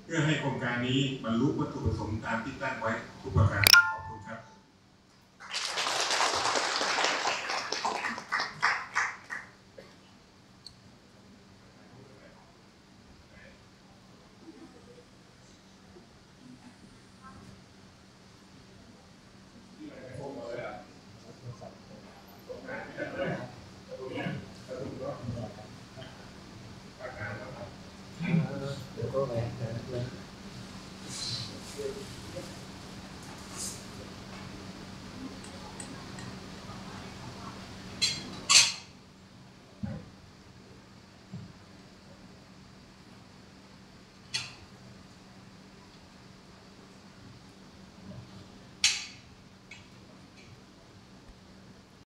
เพื่อให้โครงการนี้บรรลุวัตถุประสงค์ตามที่ตั้งไว้ทุกประการขอบคุณครับเดี๋ยวก็ไป